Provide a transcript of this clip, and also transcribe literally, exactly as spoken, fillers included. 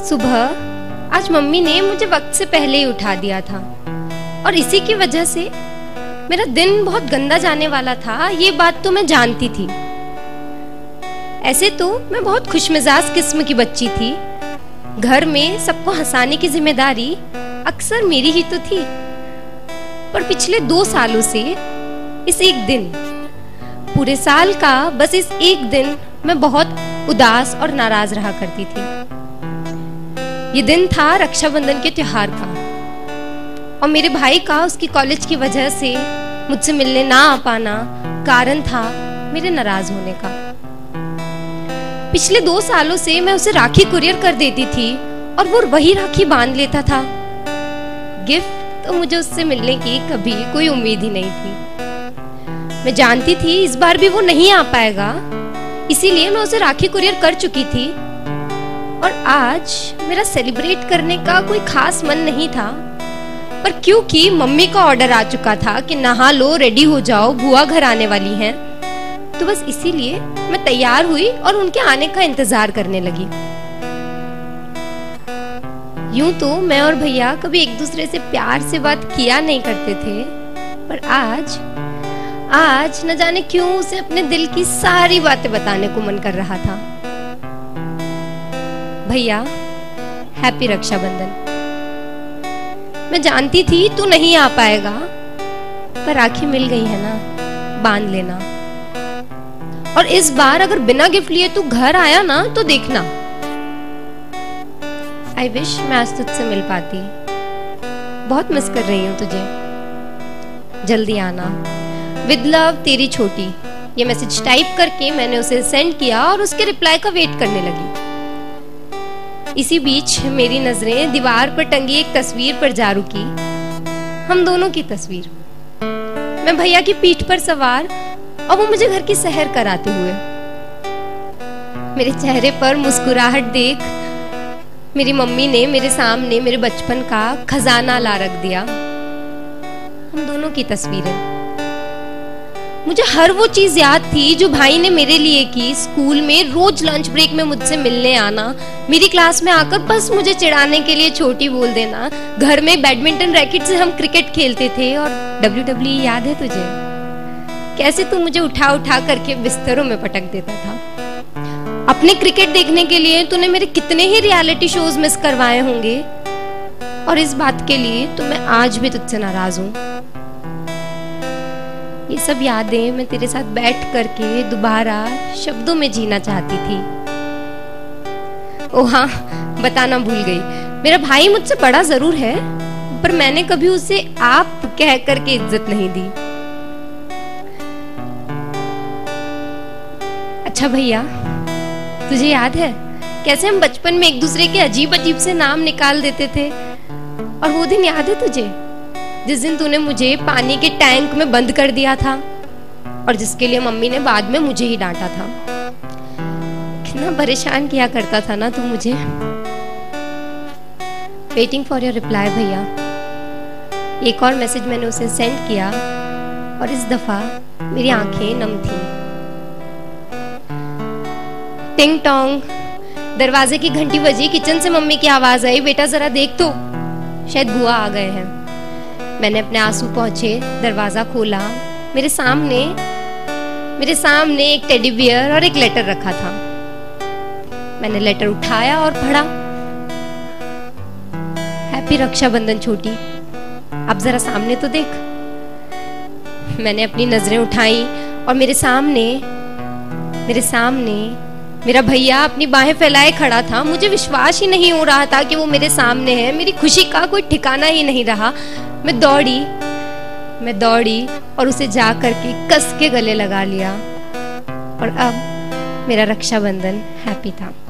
सुबह आज मम्मी ने मुझे वक्त से पहले ही उठा दिया था और इसी की वजह से मेरा दिन बहुत गंदा जाने वाला था, ये बात तो मैं जानती थी। ऐसे तो मैं बहुत खुशमिजाज किस्म की बच्ची थी, घर में सबको हंसाने की जिम्मेदारी अक्सर मेरी ही तो थी। पर पिछले दो सालों से इस एक दिन, पूरे साल का बस इस एक दिन मैं बहुत उदास और नाराज रहा करती थी। ये दिन था रक्षाबंधन के त्योहार का और मेरे भाई का उसकी कॉलेज की वजह से मुझसे मिलने ना आ पाना कारण था मेरे नाराज होने का। पिछले दो सालों से मैं उसे राखी कुरियर कर देती थी और वो वही राखी बांध लेता था। गिफ्ट तो मुझे उससे मिलने की कभी कोई उम्मीद ही नहीं थी। मैं जानती थी इस बार भी वो नहीं आ पाएगा, इसीलिए मैं उसे राखी कुरियर कर चुकी थी। और आज मेरा सेलिब्रेट करने का कोई खास मन नहीं था, पर क्योंकि मम्मी का ऑर्डर आ चुका था कि नहा लो, रेडी हो जाओ, बुआ घर आने वाली हैं, तो बस इसीलिए मैं तैयार हुई और उनके आने का इंतजार करने लगी। यूं तो मैं और भैया कभी एक दूसरे से प्यार से बात किया नहीं करते थे, पर आज आज न जाने क्यों उसे अपने दिल की सारी बातें बताने को मन कर रहा था। भैया, हैप्पी रक्षाबंधन। मैं जानती थी तू नहीं आ पाएगा, पर राखी मिल गई है ना, बांध लेना। और इस बार अगर बिना गिफ्ट लिए तू घर आया ना तो देखना। आई विश मैं आज तुझसे मिल पाती। बहुत मिस कर रही हूँ तुझे। जल्दी आना। विद लव, तेरी छोटी। ये मैसेज टाइप करके मैंने उसे सेंड किया और उसके रिप्लाई का वेट करने लगी। इसी बीच मेरी नजरें दीवार पर टंगी एक तस्वीर पर जा रुकी, हम दोनों की तस्वीर। मैं भैया की पीठ पर सवार और वो मुझे घर की सैर कराते हुए। मेरे चेहरे पर मुस्कुराहट देख मेरी मम्मी ने मेरे सामने मेरे बचपन का खजाना ला रख दिया। हम दोनों की तस्वीरें। मुझे हर वो चीज याद थी जो भाई ने मेरे लिए की। स्कूल में रोज लंच ब्रेक में मुझसे मिलने आना, मेरी क्लास में आकर बस मुझे चिढ़ाने के लिए छोटी बोल देना, घर में बैडमिंटन रैकेट से हम क्रिकेट खेलते थे। और डब्ल्यू डब्ल्यू ई याद है तुझे? कैसे तू मुझे उठा उठा करके बिस्तरों में पटक देता था। अपने क्रिकेट देखने के लिए तूने मेरे कितने ही रियलिटी शोज मिस करवाए होंगे, और इस बात के लिए तो मैं आज भी तुझसे नाराज हूँ। ये सब यादें मैं तेरे साथ बैठ करके दोबारा शब्दों में जीना चाहती थी। ओह हाँ, बताना भूल गई, मेरा भाई मुझसे बड़ा जरूर है, पर मैंने कभी उसे आप कह करके इज्जत नहीं दी। अच्छा भैया, तुझे याद है कैसे हम बचपन में एक दूसरे के अजीब अजीब से नाम निकाल देते थे? और वो दिन याद है तुझे जिस दिन तूने मुझे पानी के टैंक में बंद कर दिया था और जिसके लिए मम्मी ने बाद में मुझे ही डांटा था? कितना परेशान किया करता था ना तू मुझे। वेटिंग फॉर योर रिप्लाई भैया। एक और मैसेज मैंने उसे सेंड किया और इस दफा मेरी आंखें नम थी। टिंग टोंग, दरवाजे की घंटी बजी। किचन से मम्मी की आवाज आई, बेटा जरा देख तो, शायद बुआ आ गए हैं। मैंने अपने आंसू पहुंचे दरवाजा खोला। मेरे सामने मेरे सामने एक टेडी बियर और एक लेटर रखा था। मैंने लेटर उठाया और पढ़ा, हैप्पी रक्षाबंधन छोटी, अब जरा सामने तो देख। मैंने अपनी नजरें उठाई और मेरे सामने मेरे सामने मेरा भैया अपनी बाहें फैलाए खड़ा था। मुझे विश्वास ही नहीं हो रहा था कि वो मेरे सामने है। मेरी खुशी का कोई ठिकाना ही नहीं रहा। मैं दौड़ी मैं दौड़ी और उसे जा करके कस के गले लगा लिया। और अब मेरा रक्षाबंधन हैप्पी था।